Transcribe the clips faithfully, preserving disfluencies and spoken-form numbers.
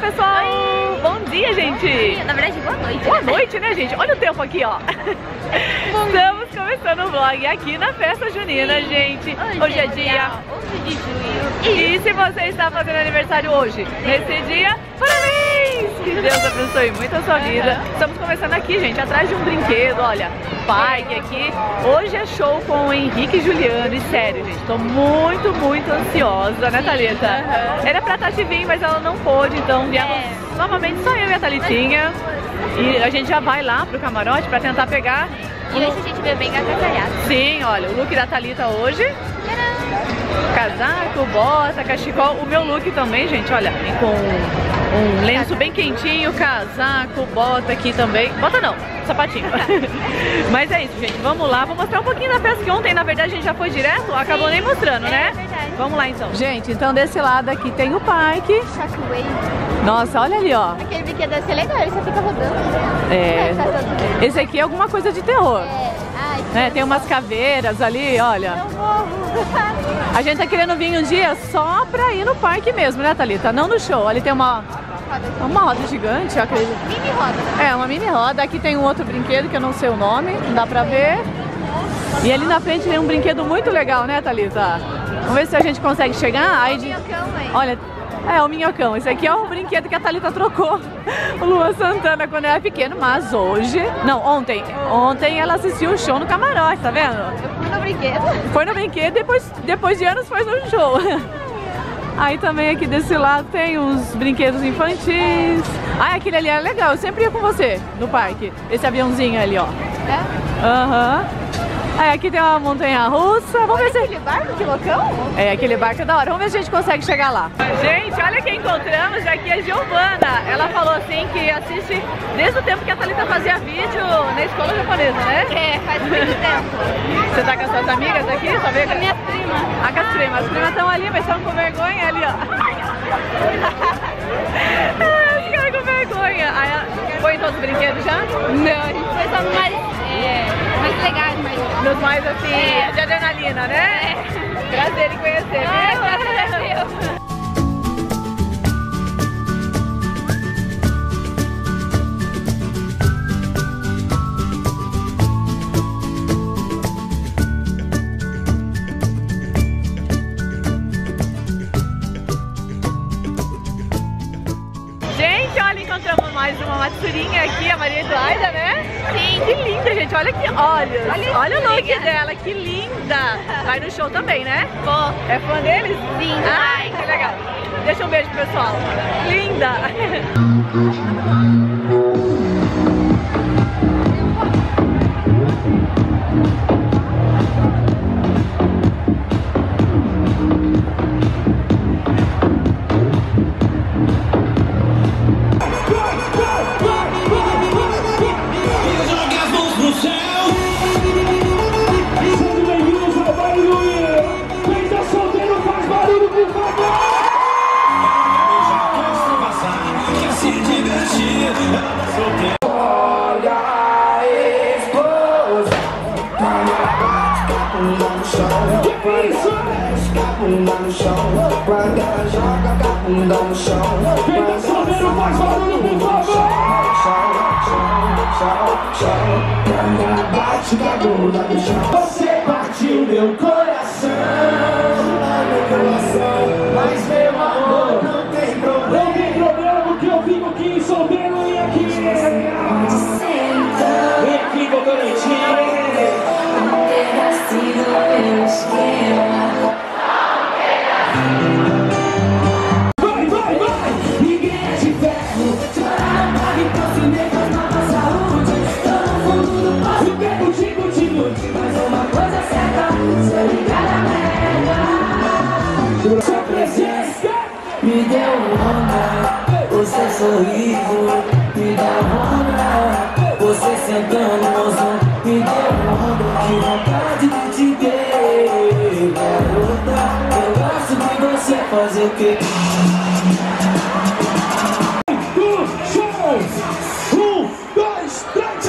pessoal! Oi. Bom dia, gente! Na verdade, boa noite. Boa noite, né, gente? Olha o tempo aqui, ó. Estamos começando o vlog aqui na festa junina, Sim. gente. Hoje, hoje é dia onze de junho. E se você está fazendo aniversário hoje, Sim. nesse dia, parabéns! Que Deus abençoe muito a sua vida. Uhum. Estamos começando aqui, gente, atrás de um brinquedo, olha, parque aqui. Hoje é show com o Henrique e Juliano. E sério, gente, tô muito, muito ansiosa, né, Thalita? Uhum. Era pra Tati vir, mas ela não pôde, então viemos é. novamente só eu e a Thalitinha. E a gente já vai lá pro camarote pra tentar pegar. E hoje a gente veio bem agasalhado. Sim, olha, o look da Thalita hoje. Casaco, bota, cachecol. O meu look também, gente, olha, com um lenço bem quentinho, casaco, bota aqui também. Bota não, sapatinho. Mas é isso, gente, vamos lá. Vou mostrar um pouquinho da festa que ontem, na verdade, a gente já foi direto. Acabou Sim. nem mostrando, é, né? É verdade. Vamos lá, então. Gente, então desse lado aqui tem o parque. Shockwave. Nossa, olha ali, ó. Aquele brinquedo deve ser legal, ele só fica rodando. É. Esse aqui é alguma coisa de terror. É. Ai, né? Tem umas caveiras ali, olha. Eu morro. A gente tá querendo vir um dia só pra ir no parque mesmo, né, Thalita? Não no show. Ali tem uma, uma roda gigante, eu acredito. Mini roda, né? É, uma mini roda. Aqui tem um outro brinquedo que eu não sei o nome, não dá pra ver. E ali na frente tem um brinquedo muito legal, né, Thalita? Vamos ver se a gente consegue chegar. Aí de... Olha, é o minhocão. Esse aqui é o brinquedo que a Thalita trocou o Luan Santana quando era pequeno, mas hoje... Não, ontem. Ontem ela assistiu o show no camarote, tá vendo? Eu fui no brinquedo. Foi no brinquedo e depois, depois de anos foi no show. Aí também aqui desse lado tem uns brinquedos infantis. Ah, aquele ali é legal. Eu sempre ia com você no parque. Esse aviãozinho ali, ó. É? Aham. Uhum. Aí aqui tem uma montanha russa. Vamos olha ver se... aquele barco, que loucão. É, aquele barco é da hora. Vamos ver se a gente consegue chegar lá. Gente, olha quem encontramos aqui, a Giovana. Ela falou assim que assiste desde o tempo que a Thalita fazia vídeo na escola japonesa, né? É, faz muito tempo. Você tá com as suas amigas aqui? Só veio com as minhas primas. Ah, com as primas. As primas estão ali, mas estão com vergonha ali, ó. As caras com vergonha. Aí, foi em todos os brinquedos já? Não, a gente foi só no mais, é, mais legais, mais... Nos mais assim, é. de adrenalina, né? É. Prazer em conhecer, ah, viu? Gente, olha, encontramos mais uma Matsurinha aqui, a Maria Eduarda, né? Sim. Que linda, gente. Olha que olhos. Olha, olha o look legal. dela, que linda. Vai no show também, né? Vou. É fã deles? Sim. Ai, que legal. Deixa um beijo pro pessoal. Linda. Bunda no chão, quando ela joga com a bunda no chão. Quem tá sabendo faz barulho, por favor. Chão, chão, chão, chão. Quando ela bate com a bunda no chão. Você partiu meu coração, meu coração. Mas meu amor, não tem problema. Não tem problema porque eu fico aqui solteiro e aqui. Vem aqui, Cocoretinho. Um pedacinho do meu esquema. Vai, vai, vai! Ninguém é de ferro. Chorar não morre, consumir faz nova saúde. Tô no fundo do poço, pego contigo, contigo. Mas uma coisa é certa, se eu ligar na merda. Sua presença me deu onda. Você sorriso me dá onda. Você sentando no som me deu onda. Que vontade de te ver, garota. Eu gosto de você fazer o quê? Do show! Um, dois, três,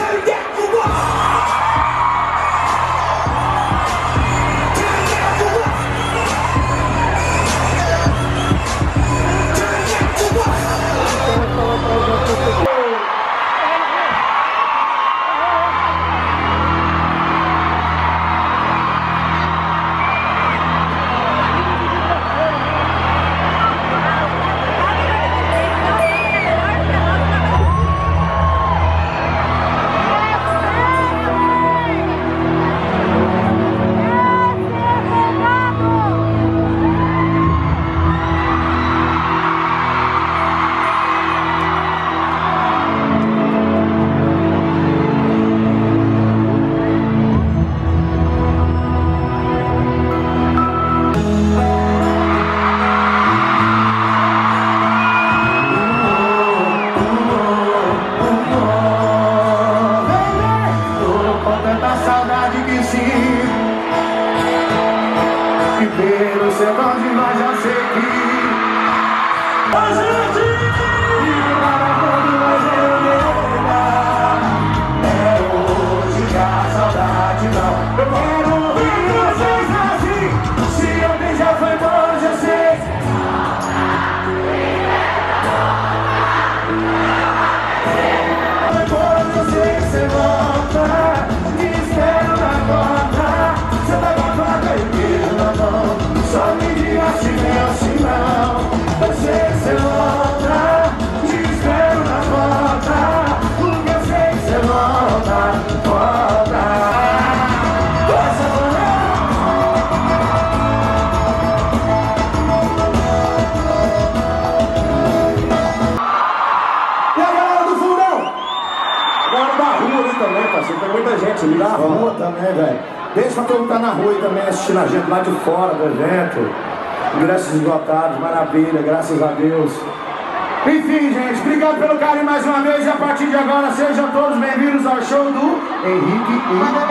muita gente ali na rua também, velho. Beijo pra todo mundo que tá na rua e também assistindo a gente lá de fora do evento. Ingressos esgotados, maravilha, graças a Deus. Enfim, gente, obrigado pelo carinho mais uma vez. E a partir de agora, sejam todos bem-vindos ao show do Henrique e...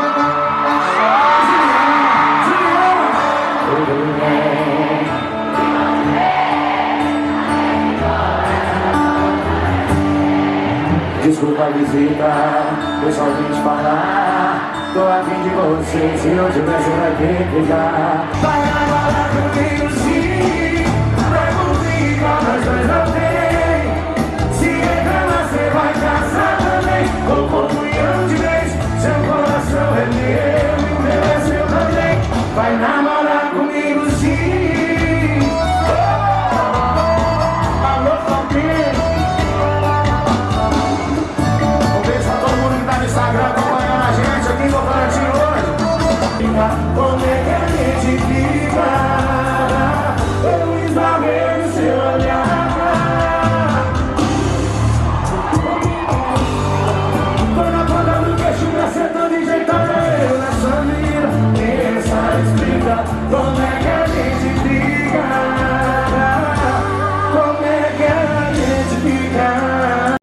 Desculpa a visita, deixa a gente falar. Tô afim de você, se não tivesse vai ter que ligar. Vai namorar comigo sim, vai comigo igual nós dois não tem. Se reclamar cê vai casar também, com comunhão de vez. Seu coração é meu e o meu é seu também. Vai namorar comigo sim. Alô, família. Um beijo pra todo mundo que tá no Instagram acompanhando a gente aqui no Votorantim hoje. Como é que a gente fica? Eu esbarrei no seu olhar. Tô na ponta do queixo, me acertando e jeitando eu na sua mira. Pensa, explica, como é que a gente fica? Como é que a gente fica?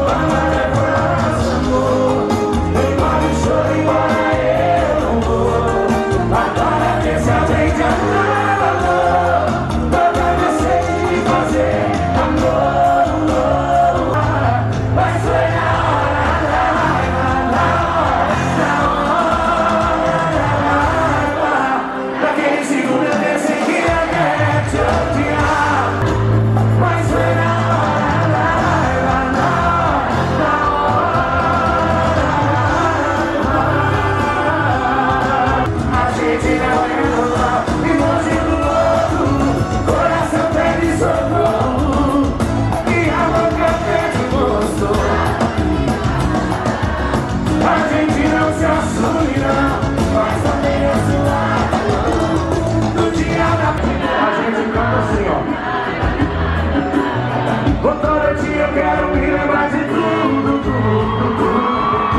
Votorantim, eu quero me lembrar de tudo, tudo, tudo.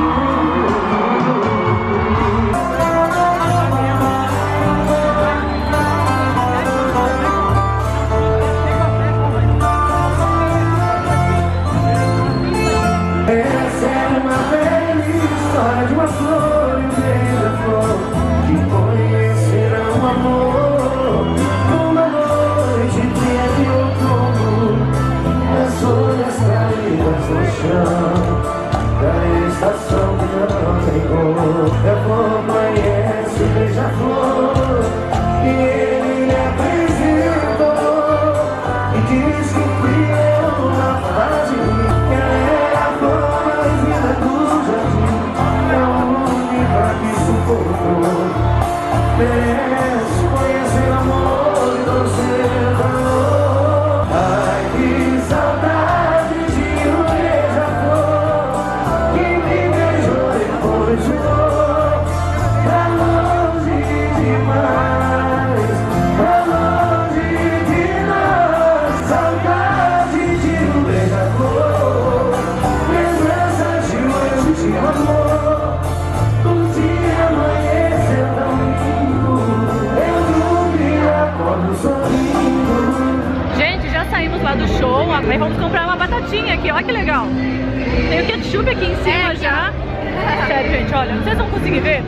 Essa é uma velha história de uma flor e um beija-flor que conheceram o amor numa noite de outono. As folhas caídas no chão da estação que não tem cor. Eu conheço o beija-flor e ele me apresentou e disse que fui eu na frase que era a flor mais linda do jardim. É a única que suportou. Merece conhecer o amor e torcer valor. Ai, que saudade de um beija-flor que me beijou depois voou pra longe demais, pra longe de nós. Saudade de um beija-flor, lembrança de um último amor. O dia amanheceu tão lindo, eu dormi e acordo sorrindo. Gente, já saímos lá do show, aí vamos comprar uma batatinha aqui, olha que legal. Tem o ketchup aqui em cima já. Sério, gente, olha, vocês vão conseguir ver?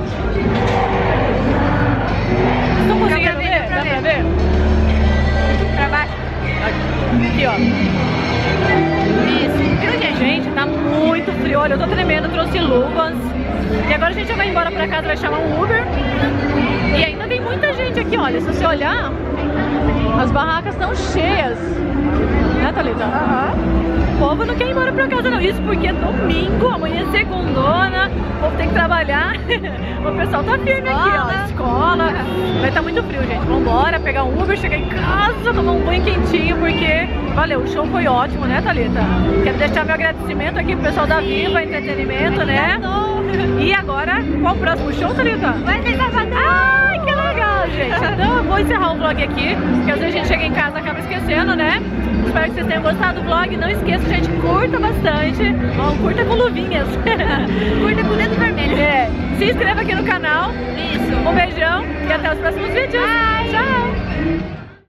Vocês estão conseguindo ver? Dá pra ver? Pra baixo. Aqui, ó. Isso. Viu, gente? Gente, tá muito frio. Olha, eu tô tremendo, trouxe luvas. E agora a gente já vai embora pra casa, vai chamar um Uber. E ainda tem muita gente aqui, olha. Se você olhar, as barracas estão cheias. Né, Thalita? Aham. O povo não quer ir embora pra casa não. Isso porque é domingo, amanhã é segundona, o povo tem que trabalhar. O pessoal tá firme aqui, ó. Escola. Vai estar muito frio, gente. Vambora, pegar um Uber, chegar em casa, tomar um banho quentinho, porque valeu, o show foi ótimo, né, Thalita? Quero deixar meu agradecimento aqui pro pessoal da Viva Entretenimento, né? E agora, qual o próximo show, Thalita? Vai ser Sabadão! Ai, que legal, gente! Então eu vou encerrar o vlog aqui, porque às vezes a gente chega em casa e acaba esquecendo, né? Espero que vocês tenham gostado do vlog. Não esqueça, gente, curta bastante. Ó, curta com luvinhas. Curta com o dedo vermelho. É. Se inscreva aqui no canal. Isso. Um beijão e até os próximos vídeos. Bye. Tchau.